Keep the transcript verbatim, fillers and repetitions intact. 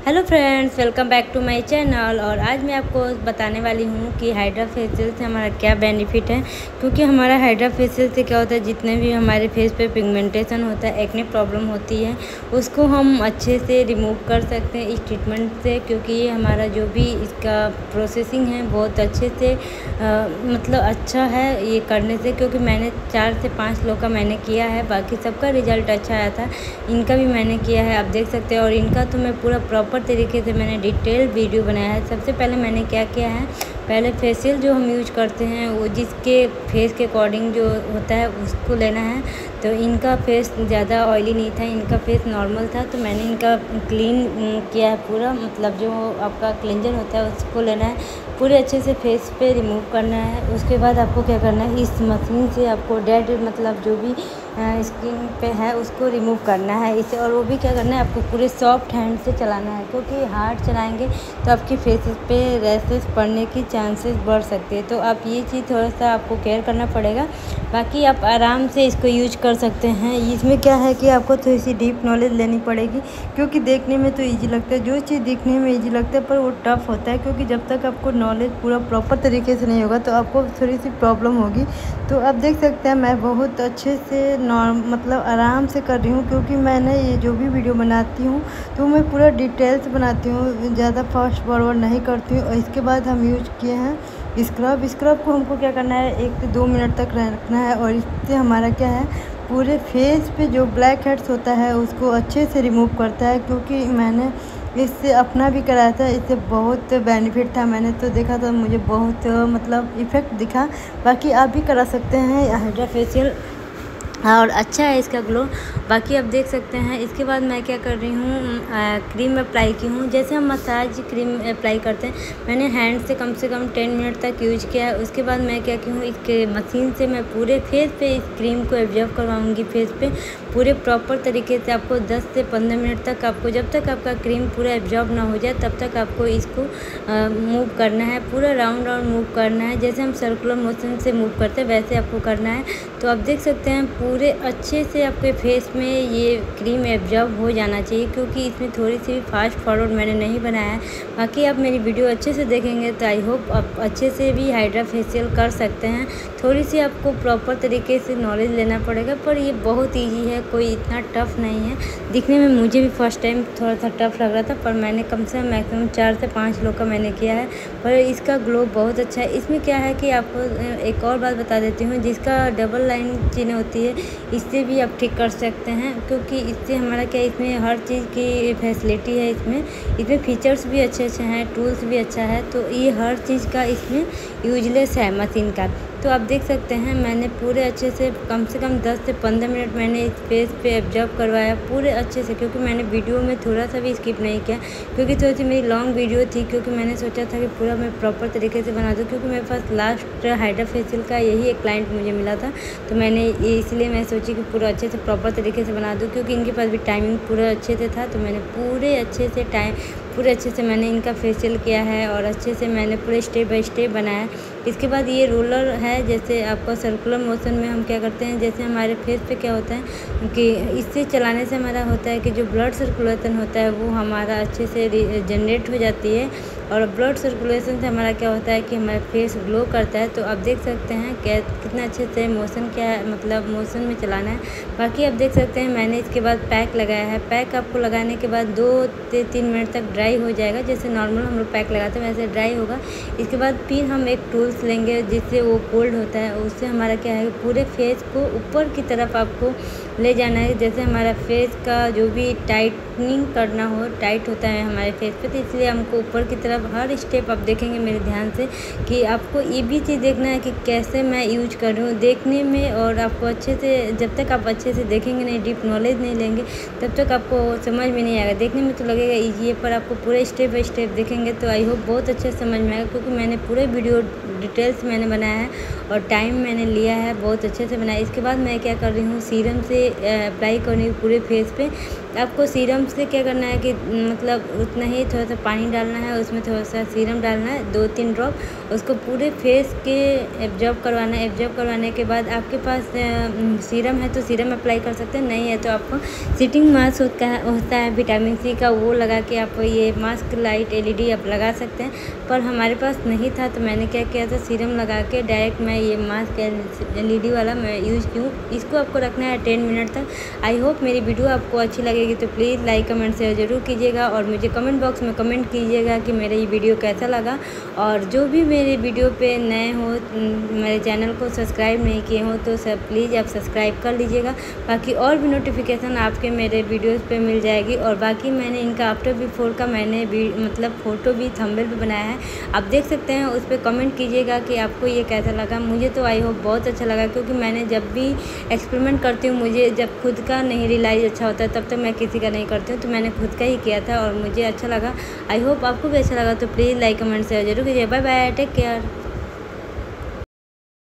Hello friends, welcome back to my channel. और आज मैं आपको बताने वाली हूँ कि हाइड्रा फेशियल से हमारा क्या बेनिफिट है। क्योंकि हमारा हाइड्रा फेशियल से क्या होता है, जितने भी हमारे फेस पे पिगमेंटेशन होता है, एक्ने प्रॉब्लम होती है, उसको हम अच्छे से रिमूव कर सकते हैं इस ट्रीटमेंट से। क्योंकि ये हमारा जो भी इसका प्रोसेसिंग है बहुत अच्छे से आ, मतलब अच्छा है ये करने से। क्योंकि मैंने चार से पाँच लोग का मैंने किया है, बाकी सबका रिज़ल्ट अच्छा आया था। इनका भी मैंने किया है, आप देख सकते हैं। और इनका तो मैं पूरा प्रॉपर तरीके से मैंने डिटेल वीडियो बनाया है। सबसे पहले मैंने क्या किया है, पहले फेशियल जो हम यूज करते हैं वो जिसके फेस के अकॉर्डिंग जो होता है उसको लेना है। तो इनका फेस ज़्यादा ऑयली नहीं था, इनका फेस नॉर्मल था, तो मैंने इनका क्लीन किया है पूरा। मतलब जो आपका क्लेंजर होता है उसको लेना है, पूरे अच्छे से फेस पे रिमूव करना है। उसके बाद आपको क्या करना है, इस मशीन से आपको डेड मतलब जो भी स्किन पे है उसको रिमूव करना है इसे। और वो भी क्या करना है, आपको पूरे सॉफ्ट हैंड से चलाना है। क्योंकि हार्ड चलाएंगे तो आपकी फेस पे रैसेस पड़ने की चांसेस बढ़ सकते हैं। तो आप ये चीज़ थोड़ा सा आपको केयर करना पड़ेगा। बाकी आप आराम से इसको यूज कर सकते हैं। इसमें क्या है कि आपको थोड़ी सी डीप नॉलेज लेनी पड़ेगी। क्योंकि देखने में तो ईजी लगता है, जो चीज़ दिखने में ईजी लगता है पर वो टफ़ होता है। क्योंकि जब तक आपको नॉलेज पूरा प्रॉपर तरीके से नहीं होगा तो आपको थोड़ी सी प्रॉब्लम होगी। तो आप देख सकते हैं मैं बहुत अच्छे से नॉर्म मतलब आराम से कर रही हूँ। क्योंकि मैंने ये जो भी वीडियो बनाती हूँ तो मैं पूरा डिटेल्स बनाती हूँ, ज़्यादा फास्ट फॉरवर्ड नहीं करती हूँ। और इसके बाद हम यूज किए हैं स्क्रब। स्क्रब को हमको क्या करना है, एक से दो मिनट तक रखना है। और इससे हमारा क्या है, पूरे फेस पे जो ब्लैक हेड्स होता है उसको अच्छे से रिमूव करता है। क्योंकि मैंने इससे अपना भी कराया था, इससे बहुत बेनिफिट था। मैंने तो देखा था, मुझे बहुत मतलब इफ़ेक्ट दिखा। बाकी आप भी करा सकते हैं हाइड्रा फेशियल, और अच्छा है इसका ग्लो। बाकी आप देख सकते हैं। इसके बाद मैं क्या कर रही हूँ, क्रीम अप्लाई की हूँ। जैसे हम मसाज क्रीम अप्लाई करते हैं, मैंने हैंड से कम से कम टेन मिनट तक यूज किया है। उसके बाद मैं क्या की हूँ, इसके मशीन से मैं पूरे फेस पे इस क्रीम को एब्जॉर्ब करवाऊँगी फेस पे पूरे प्रॉपर तरीके से। आपको दस से पंद्रह मिनट तक, आपको जब तक आपका क्रीम पूरा एब्जॉर्ब ना हो जाए तब तक आपको इसको मूव करना है, पूरा राउंड राउंड मूव करना है। जैसे हम सर्कुलर मोशन से मूव करते हैं वैसे आपको करना है। तो आप देख सकते हैं पूरे अच्छे से आपके फेस में ये क्रीम एब्जॉर्ब हो जाना चाहिए। क्योंकि इसमें थोड़ी सी भी फास्ट फॉरवर्ड मैंने नहीं बनाया है। बाकी आप मेरी वीडियो अच्छे से देखेंगे तो आई होप आप अच्छे से भी हाइड्रा फेशियल कर सकते हैं। थोड़ी सी आपको प्रॉपर तरीके से नॉलेज लेना पड़ेगा, पर ये बहुत ईजी है, कोई इतना टफ़ नहीं है। दिखने में मुझे भी फर्स्ट टाइम थोड़ा सा टफ़ लग रहा था, पर मैंने कम से कम मैक्सिमम चार से पाँच लोग का मैंने किया है, पर इसका ग्लो बहुत अच्छा है। इसमें क्या है कि आपको एक और बात बता देती हूँ, जिसका डबल लाइन चिन्ह होती है इससे भी आप ठीक कर सकते हैं। क्योंकि इससे हमारा क्या, इसमें हर चीज़ की फैसिलिटी है। इसमें इसमें फीचर्स भी अच्छे अच्छे हैं, टूल्स भी अच्छा है। तो ये हर चीज़ का इसमें यूजलेस है मशीन का। तो आप देख सकते हैं मैंने पूरे अच्छे से कम से कम दस से पंद्रह मिनट मैंने इस फेस पे एब्जॉर्ब करवाया पूरे अच्छे से। क्योंकि मैंने वीडियो में थोड़ा सा भी स्किप नहीं किया, क्योंकि थोड़ी सी मेरी लॉन्ग वीडियो थी। क्योंकि मैंने सोचा था कि पूरा मैं प्रॉपर तरीके से बना दूँ। क्योंकि मेरे पास लास्ट हाइड्रा फेशियल का यही एक क्लाइंट मुझे मिला था, तो मैंने इसलिए मैं सोची कि पूरा अच्छे से प्रॉपर तरीके से बना दूँ। क्योंकि इनके पास भी टाइमिंग पूरा अच्छे से था, तो मैंने पूरे अच्छे से टाइम पूरे अच्छे से मैंने इनका फेशियल किया है। और अच्छे से मैंने पूरे स्टेप बाय स्टेप बनाया। इसके बाद ये रोलर है, जैसे आपका सर्कुलर मोशन में हम क्या करते हैं, जैसे हमारे फेस पे क्या होता है कि इससे चलाने से हमारा होता है कि जो ब्लड सर्कुलेशन होता है वो हमारा अच्छे से जनरेट हो जाती है। और ब्लड सर्कुलेशन से हमारा क्या होता है कि हमारा फेस ग्लो करता है। तो आप देख सकते हैं क्या कितना अच्छे से मोशन क्या है, मतलब मोशन में चलाना है। बाकी आप देख सकते हैं मैंने इसके बाद पैक लगाया है। पैक आपको लगाने के बाद दो से तीन मिनट तक ड्राई हो जाएगा। जैसे नॉर्मल हम लोग पैक लगाते हैं वैसे ड्राई होगा। इसके बाद फिर हम एक टूल्स लेंगे जिससे वो कोल्ड होता है, उससे हमारा क्या है पूरे फेस को ऊपर की तरफ आपको ले जाना है। जैसे हमारा फेस का जो भी टाइटनिंग करना हो, टाइट होता है हमारे फेस पे, तो इसलिए हमको ऊपर की तरफ हर स्टेप आप देखेंगे मेरे ध्यान से कि आपको ये भी चीज़ देखना है कि कैसे मैं यूज कर रही हूँ देखने में। और आपको अच्छे से, जब तक आप अच्छे से देखेंगे नहीं, डीप नॉलेज नहीं लेंगे, तब तक आपको समझ में नहीं आएगा। देखने में तो लगेगा ईजी है, पर आपको पूरे स्टेप बाय स्टेप देखेंगे तो आई होप बहुत अच्छे से समझ में आएगा। क्योंकि मैंने पूरे वीडियो डिटेल्स मैंने बनाया है और टाइम मैंने लिया है, बहुत अच्छे से बनाया। इसके बाद मैं क्या कर रही हूँ, सीरम से अप्लाई कर रही हूँ पूरे फेस पे। आपको सीरम से क्या करना है कि मतलब उतना ही थोड़ा सा पानी डालना है, उसमें थोड़ा सा सीरम डालना है, दो तीन ड्रॉप, उसको पूरे फेस के एब्जॉर्ब करवाना है। एब्जॉर्ब करवाने के बाद आपके पास सीरम है तो सीरम अप्लाई कर सकते हैं, नहीं है तो आपको सिटिंग मास्क होता है होता है विटामिन सी का, वो लगा के आप ये मास्क लाइट एलईडी आप लगा सकते हैं। पर हमारे पास नहीं था तो मैंने क्या किया था, सीरम लगा के डायरेक्ट मैं ये मास्क एलईडी वाला मैं यूज़ की हूँ। इसको आपको रखना है टेन मिनट तक। आई होप मेरी वीडियो आपको अच्छी लगेगी तो प्लीज़ लाइक कमेंट शेयर ज़रूर कीजिएगा और मुझे कमेंट बॉक्स में कमेंट कीजिएगा कि मेरा ये वीडियो कैसा लगा। और जो भी मेरे वीडियो पे नए हो, मेरे चैनल को सब्सक्राइब नहीं किए हो तो सब प्लीज़ आप सब्सक्राइब कर लीजिएगा। बाकी और भी नोटिफिकेशन आपके मेरे वीडियोज़ पे मिल जाएगी। और बाकी मैंने इनका आफ्टर बिफोर का मैंने भी मतलब फ़ोटो भी थंबनेल पे बनाया है, आप देख सकते हैं। उस पर कमेंट कीजिएगा कि आपको ये कैसा लगा। मुझे तो आई होप बहुत अच्छा लगा, क्योंकि मैंने जब भी एक्सपेरिमेंट करती हूँ, मुझे जब खुद का नहीं रियलाइज़ अच्छा होता है तब तक मैं किसी का नहीं करती हूँ। तो मैंने खुद का ही किया था और मुझे अच्छा लगा। आई होप आपको भी अच्छा लगा। तो प्लीज़ लाइक कमेंट शेयर जरूर कीजिए। Bye bye, take care.